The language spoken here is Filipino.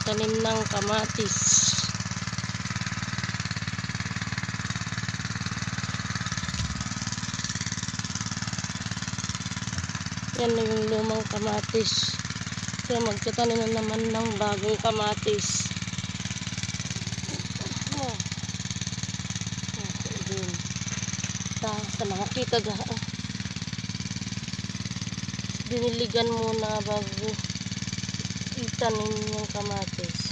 magtanim ng kamatis. Yan na yung lumang kamatis. Kaya magtatanim na naman ng bagong kamatis. Sa nakakita daan. Diniligan muna bago itanim yung kamatis.